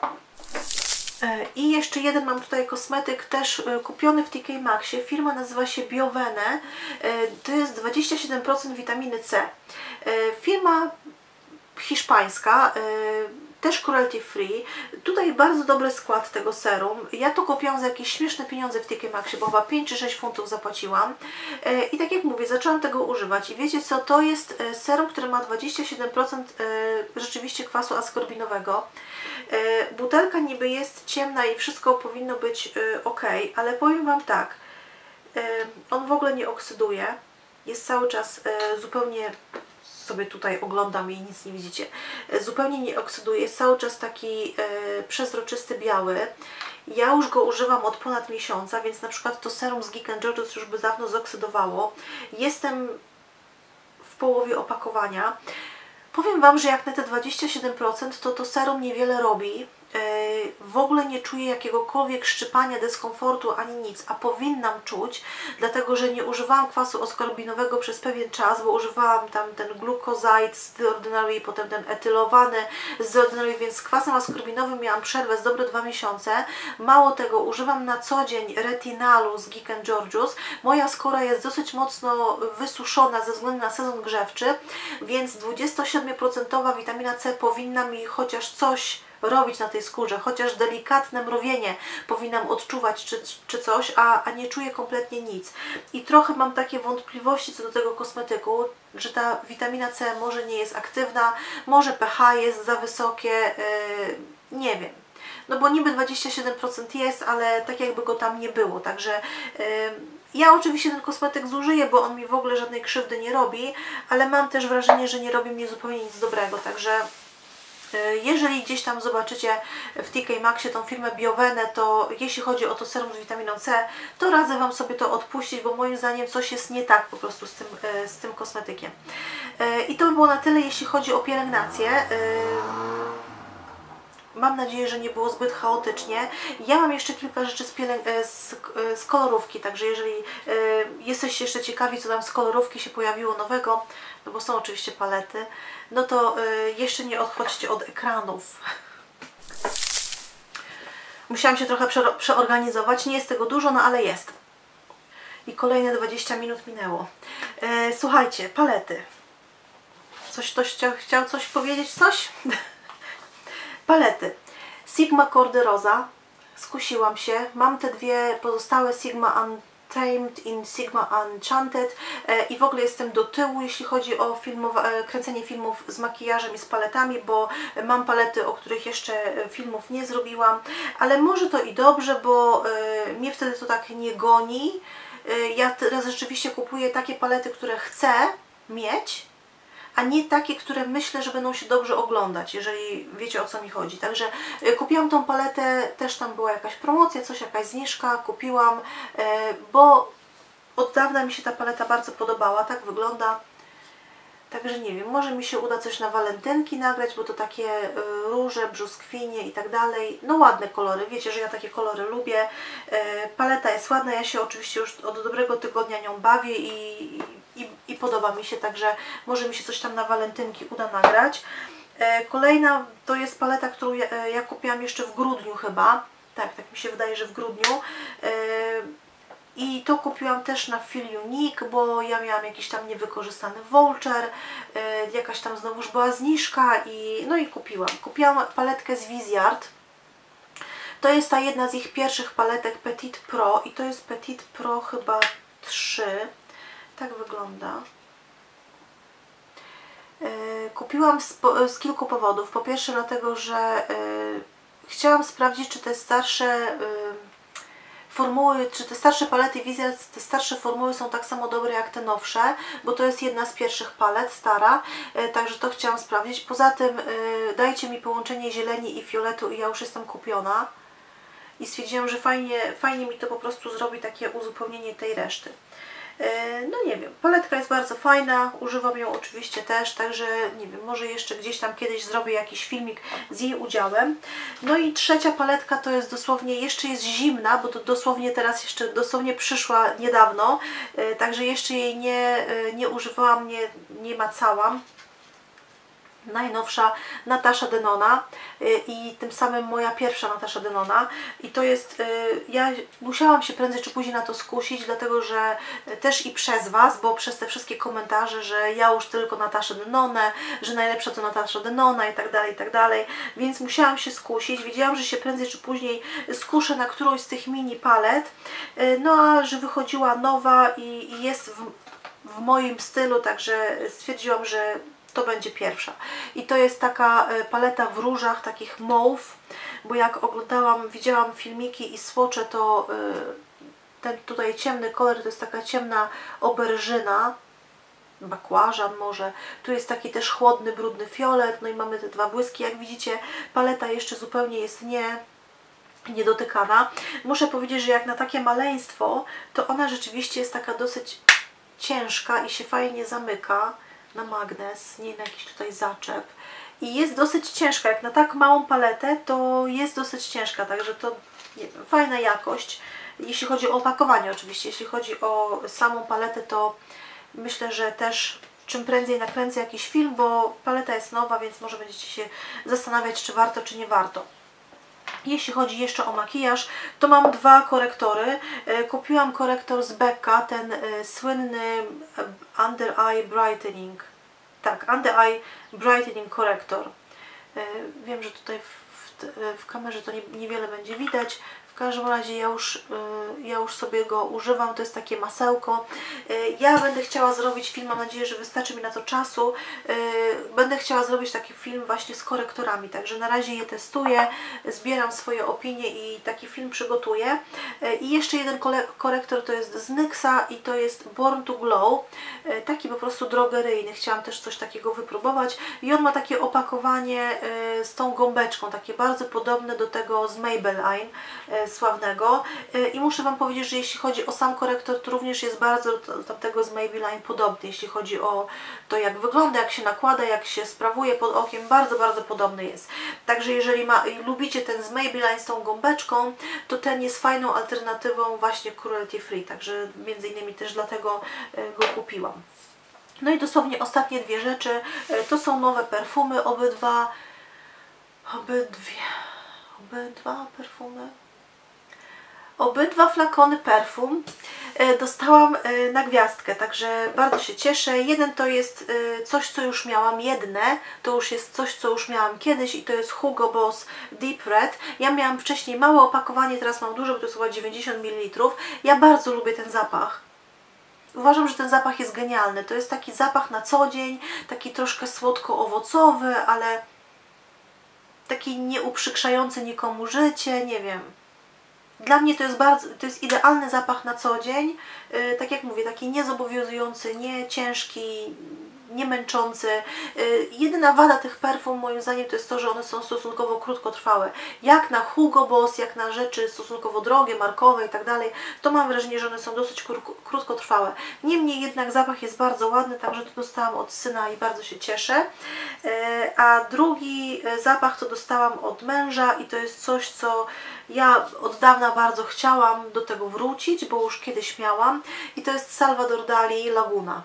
[SPEAKER 1] I jeszcze jeden mam tutaj kosmetyk, też kupiony w T K Maxie. Firma nazywa się Biovene. To jest dwadzieścia siedem procent witaminy C. Firma hiszpańska, też cruelty free. Tutaj bardzo dobry skład tego serum. Ja to kupiłam za jakieś śmieszne pieniądze w T K Maxie, bo chyba pięć czy sześć funtów zapłaciłam. I tak jak mówię, zaczęłam tego używać. I wiecie co, to jest serum, który ma dwadzieścia siedem procent rzeczywiście kwasu askorbinowego. Butelka niby jest ciemna i wszystko powinno być ok, ale powiem Wam tak, on w ogóle nie oksyduje, jest cały czas zupełnie, sobie tutaj oglądam i nic nie widzicie, zupełnie nie oksyduje, jest cały czas taki przezroczysty, biały. Ja już go używam od ponad miesiąca, więc na przykład to serum z Geek and George's już by dawno zoksydowało. Jestem w połowie opakowania. Powiem Wam, że jak na te dwadzieścia siedem procent to to serum niewiele robi. W ogóle nie czuję jakiegokolwiek szczypania, dyskomfortu ani nic, a powinnam czuć, dlatego że nie używałam kwasu askorbinowego przez pewien czas, bo używałam tam ten glucoside z The Ordinary i potem ten etylowany z The Ordinary, więc z kwasem askorbinowym miałam przerwę z dobre dwa miesiące. Mało tego, używam na co dzień retinalu z Geek and George's. Moja skóra jest dosyć mocno wysuszona ze względu na sezon grzewczy, więc dwudziestosiedem procent witamina C powinna mi chociaż coś robić na tej skórze, chociaż delikatne mrowienie powinnam odczuwać czy, czy coś, a, a nie czuję kompletnie nic. I trochę mam takie wątpliwości co do tego kosmetyku, że ta witamina C może nie jest aktywna, może pH jest za wysokie, yy, nie wiem. No bo niby dwadzieścia siedem procent jest, ale tak jakby go tam nie było, także yy, ja oczywiście ten kosmetyk zużyję, bo on mi w ogóle żadnej krzywdy nie robi, ale mam też wrażenie, że nie robi mnie zupełnie nic dobrego, także jeżeli gdzieś tam zobaczycie w T K Maxie tą firmę Biovene, to jeśli chodzi o to serum z witaminą C, to radzę Wam sobie to odpuścić, bo moim zdaniem coś jest nie tak po prostu z tym, z tym kosmetykiem. I to by było na tyle, jeśli chodzi o pielęgnację. Mam nadzieję, że nie było zbyt chaotycznie. Ja mam jeszcze kilka rzeczy z, z, z kolorówki, także jeżeli jesteście jeszcze ciekawi, co tam z kolorówki się pojawiło nowego, no bo są oczywiście palety, no to jeszcze nie odchodźcie od ekranów. Musiałam się trochę prze, przeorganizować, nie jest tego dużo, no ale jest. I kolejne dwadzieścia minut minęło. Słuchajcie, palety. Coś, ktoś chciał, chciał coś powiedzieć? Coś? Palety. Sigma Cordy Rosa. Skusiłam się. Mam te dwie pozostałe Sigma Untamed i Sigma Enchanted i w ogóle jestem do tyłu, jeśli chodzi o filmowe, kręcenie filmów z makijażem i z paletami, bo mam palety, o których jeszcze filmów nie zrobiłam, ale może to i dobrze, bo mnie wtedy to tak nie goni. Ja teraz rzeczywiście kupuję takie palety, które chcę mieć, a nie takie, które myślę, że będą się dobrze oglądać, jeżeli wiecie, o co mi chodzi. Także kupiłam tą paletę, też tam była jakaś promocja, coś, jakaś zniżka, kupiłam, bo od dawna mi się ta paleta bardzo podobała, tak wygląda. Także nie wiem, może mi się uda coś na walentynki nagrać, bo to takie róże, brzoskwinie i tak dalej. No ładne kolory, wiecie, że ja takie kolory lubię. Paleta jest ładna, ja się oczywiście już od dobrego tygodnia nią bawię i, i, i podoba mi się, także może mi się coś tam na walentynki uda nagrać. Kolejna to jest paleta, którą ja, ja kupiłam jeszcze w grudniu chyba. Tak, tak mi się wydaje, że w grudniu. I to kupiłam też na Feel Unique, bo ja miałam jakiś tam niewykorzystany voucher, yy, jakaś tam znowuż była zniżka i no i kupiłam. Kupiłam paletkę z Viseart. To jest ta jedna z ich pierwszych paletek Petite Pro i to jest Petite Pro chyba trzy. Tak wygląda. Yy, kupiłam z, z kilku powodów. Po pierwsze dlatego, że yy, chciałam sprawdzić, czy te starsze yy, formuły, czy te starsze palety Viseart, te starsze formuły są tak samo dobre jak te nowsze, bo to jest jedna z pierwszych palet, stara, także to chciałam sprawdzić. Poza tym dajcie mi połączenie zieleni i fioletu i ja już jestem kupiona. i stwierdziłam, że fajnie, fajnie mi to po prostu zrobi takie uzupełnienie tej reszty. No nie wiem, paletka jest bardzo fajna, używam ją oczywiście też, także nie wiem, może jeszcze gdzieś tam kiedyś zrobię jakiś filmik z jej udziałem. No i trzecia paletka to jest dosłownie, jeszcze jest zimna, bo to dosłownie teraz jeszcze dosłownie przyszła niedawno, także jeszcze jej nie, nie używałam, nie, nie macałam. Najnowsza Natasha Denona i tym samym moja pierwsza Natasha Denona i to jest, ja musiałam się prędzej czy później na to skusić, dlatego że też i przez Was, bo przez te wszystkie komentarze, że ja już tylko Nataszę Denonę, że najlepsza to Natasha Denona i tak dalej, i tak dalej, więc musiałam się skusić, wiedziałam, że się prędzej czy później skuszę na którąś z tych mini palet, no a że wychodziła nowa i, i jest w, w moim stylu, także stwierdziłam, że to będzie pierwsza. I to jest taka paleta w różach, takich mauve, bo jak oglądałam, widziałam filmiki i swatche, to ten tutaj ciemny kolor to jest taka ciemna oberżyna, bakłażan może. Tu jest taki też chłodny, brudny fiolet, no i mamy te dwa błyski. Jak widzicie, paleta jeszcze zupełnie jest nie niedotykana. Muszę powiedzieć, że jak na takie maleństwo, to ona rzeczywiście jest taka dosyć ciężka i się fajnie zamyka na magnes, nie na jakiś tutaj zaczep. I jest dosyć ciężka, jak na tak małą paletę, to jest dosyć ciężka, także to nie wiem, fajna jakość. Jeśli chodzi o opakowanie oczywiście, jeśli chodzi o samą paletę, to myślę, że też czym prędzej nakręcę jakiś film, bo paleta jest nowa, więc może będziecie się zastanawiać, czy warto, czy nie warto. Jeśli chodzi jeszcze o makijaż, to mam dwa korektory. Kupiłam korektor z Becca, ten słynny Under Eye Brightening. Tak, Under Eye Brightening korektor. Wiem, że tutaj w, w, w kamerze to nie, niewiele będzie widać. W każdym razie ja już, ja już sobie go używam, to jest takie masełko. Ja będę chciała zrobić film, mam nadzieję, że wystarczy mi na to czasu. Będę chciała zrobić taki film właśnie z korektorami, także na razie je testuję, zbieram swoje opinie i taki film przygotuję. I jeszcze jeden korektor to jest z nyxa i to jest Born to Glow, taki po prostu drogeryjny, chciałam też coś takiego wypróbować i on ma takie opakowanie z tą gąbeczką, takie bardzo podobne do tego z Maybelline sławnego i muszę Wam powiedzieć, że jeśli chodzi o sam korektor, to również jest bardzo do tamtego z Maybelline podobny, jeśli chodzi o to, jak wygląda, jak się nakłada, jak się sprawuje pod okiem, bardzo, bardzo podobny jest. Także jeżeli ma, lubicie ten z Maybelline z tą gąbeczką, to ten jest fajną alternatywą właśnie cruelty free, także między innymi też dlatego go kupiłam. No i dosłownie ostatnie dwie rzeczy, to są nowe perfumy, obydwa, obydwie, obydwa perfumy, obydwa flakony perfum dostałam na gwiazdkę, także bardzo się cieszę. Jeden to jest coś, co już miałam, jedne to już jest coś, co już miałam kiedyś i to jest Hugo Boss Deep Red. Ja miałam wcześniej małe opakowanie, teraz mam duże, bo to jest chyba dziewięćdziesiąt mililitrów. Ja bardzo lubię ten zapach. Uważam, że ten zapach jest genialny. To jest taki zapach na co dzień, taki troszkę słodko-owocowy, ale taki nieuprzykrzający nikomu życie, nie wiem. Dla mnie to jest bardzo, to jest idealny zapach na co dzień, yy, tak jak mówię, taki niezobowiązujący, nie ciężki, nie męczący. Yy, jedyna wada tych perfum moim zdaniem to jest to, że one są stosunkowo krótkotrwałe. Jak na Hugo Boss, jak na rzeczy stosunkowo drogie, markowe i tak dalej, to mam wrażenie, że one są dosyć krótkotrwałe. Niemniej jednak zapach jest bardzo ładny, także to dostałam od syna i bardzo się cieszę. Yy, a drugi zapach to dostałam od męża i to jest coś, co ja od dawna bardzo chciałam do tego wrócić, bo już kiedyś miałam i to jest Salvador Dali Laguna.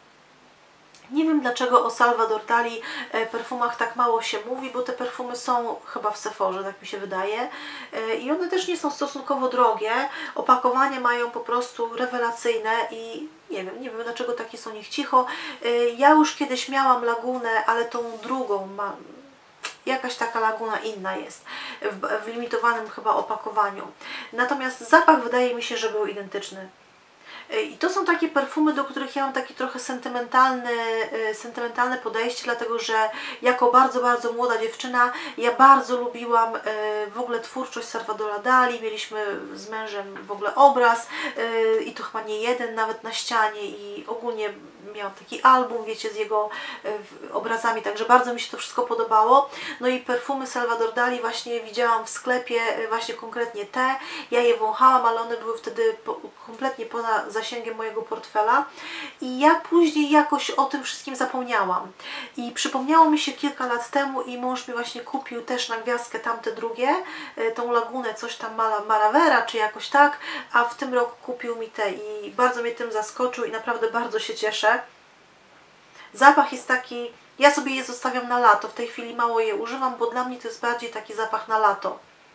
[SPEAKER 1] Nie wiem dlaczego o Salvador Dali perfumach tak mało się mówi, bo te perfumy są chyba w Sephorze, tak mi się wydaje. I one też nie są stosunkowo drogie. Opakowania mają po prostu rewelacyjne i nie wiem, nie wiem dlaczego takie są nich cicho. Ja już kiedyś miałam Lagunę, ale tą drugą mam. Jakaś taka Laguna inna jest, w, w limitowanym chyba opakowaniu. Natomiast zapach wydaje mi się, że był identyczny. I to są takie perfumy, do których ja mam taki trochę sentymentalny, sentymentalne podejście, dlatego że jako bardzo, bardzo młoda dziewczyna ja bardzo lubiłam w ogóle twórczość Salvadora Dali. Mieliśmy z mężem w ogóle obraz i to chyba nie jeden, nawet na ścianie, i ogólnie miałam taki album, wiecie, z jego obrazami, także bardzo mi się to wszystko podobało. No i perfumy Salvador Dali właśnie widziałam w sklepie, właśnie konkretnie te. Ja je wąchałam, ale one były wtedy po, kompletnie poza zasięgiem mojego portfela i ja później jakoś o tym wszystkim zapomniałam. I przypomniało mi się kilka lat temu i mąż mi właśnie kupił też na gwiazdkę tamte drugie, tą lagunę, coś tam Maravera czy jakoś tak, a w tym roku kupił mi te i bardzo mnie tym zaskoczył i naprawdę bardzo się cieszę. Zapach jest taki, ja sobie je zostawiam na lato, w tej chwili mało je używam, bo dla mnie to jest bardziej taki zapach na lato.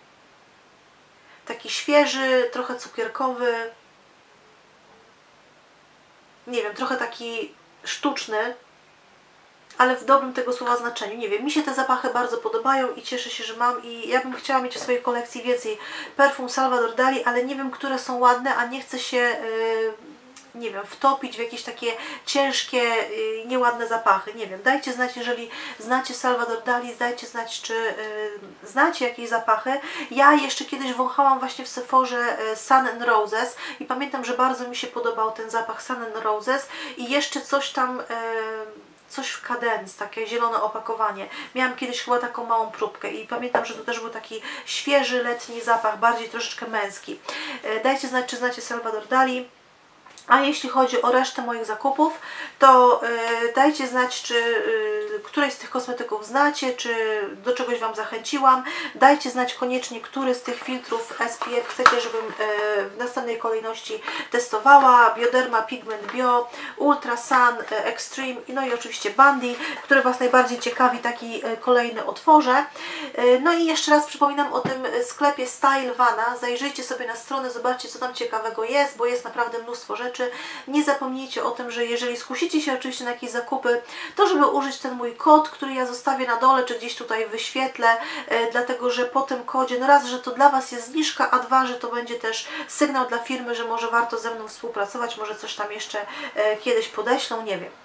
[SPEAKER 1] Taki świeży, trochę cukierkowy, nie wiem, trochę taki sztuczny, ale w dobrym tego słowa znaczeniu. Nie wiem, mi się te zapachy bardzo podobają i cieszę się, że mam i ja bym chciała mieć w swojej kolekcji więcej perfum Salvador Dali, ale nie wiem, które są ładne, a nie chcę się, yy, nie wiem, wtopić w jakieś takie ciężkie, yy, nieładne zapachy. Nie wiem, dajcie znać, jeżeli znacie Salvador Dali, dajcie znać, czy yy, znacie jakieś zapachy. Ja jeszcze kiedyś wąchałam właśnie w Sephorze yy, Sun and Roses i pamiętam, że bardzo mi się podobał ten zapach Sun and Roses i jeszcze coś tam... Yy, coś w Cadence, takie zielone opakowanie. Miałam kiedyś chyba taką małą próbkę i pamiętam, że to też był taki świeży, letni zapach, bardziej troszeczkę męski. Dajcie znać, czy znacie Salvador Dali. A jeśli chodzi o resztę moich zakupów, to yy, dajcie znać, czy yy, któreś z tych kosmetyków znacie, czy do czegoś Wam zachęciłam. Dajcie znać koniecznie, który z tych filtrów S P F chcecie, żebym yy, w następnej kolejności testowała. Bioderma Pigment Bio, Ultra Sun yy, Extreme, no i oczywiście Bundy, który Was najbardziej ciekawi, taki yy, kolejny otworzę. Yy, no i jeszcze raz przypominam o tym sklepie Style Vana. Zajrzyjcie sobie na stronę, zobaczcie, co tam ciekawego jest, bo jest naprawdę mnóstwo rzeczy. Nie zapomnijcie o tym, że jeżeli skusicie się oczywiście na jakieś zakupy, to żeby użyć ten mój kod, który ja zostawię na dole, czy gdzieś tutaj wyświetlę, e, dlatego że po tym kodzie, no raz, że to dla Was jest zniżka, a dwa, że to będzie też sygnał dla firmy, że może warto ze mną współpracować, może coś tam jeszcze e, kiedyś podeślą, nie wiem.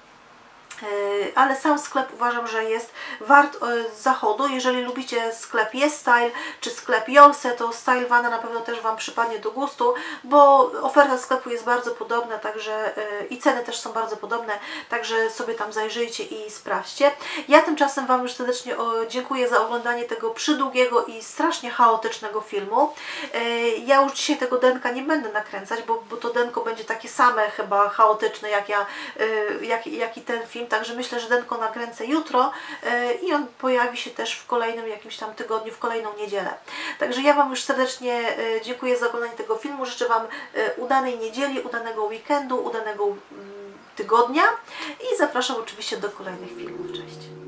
[SPEAKER 1] Ale sam sklep uważam, że jest wart zachodu. Jeżeli lubicie sklep YesStyle czy sklep Jolse, to Style Vana na pewno też Wam przypadnie do gustu, bo oferta sklepu jest bardzo podobna, także i ceny też są bardzo podobne, także sobie tam zajrzyjcie i sprawdźcie. Ja tymczasem Wam już serdecznie dziękuję za oglądanie tego przydługiego i strasznie chaotycznego filmu. Ja już dzisiaj tego denka nie będę nakręcać, bo, bo to denko będzie takie same chyba chaotyczne jak ja, jak, jak i ten film. Także myślę, że denko nakręcę jutro yy, i on pojawi się też w kolejnym jakimś tam tygodniu, w kolejną niedzielę. Także ja Wam już serdecznie yy, dziękuję za oglądanie tego filmu. Życzę Wam yy, udanej niedzieli, udanego weekendu, udanego yy, tygodnia i zapraszam oczywiście do kolejnych filmów. Cześć!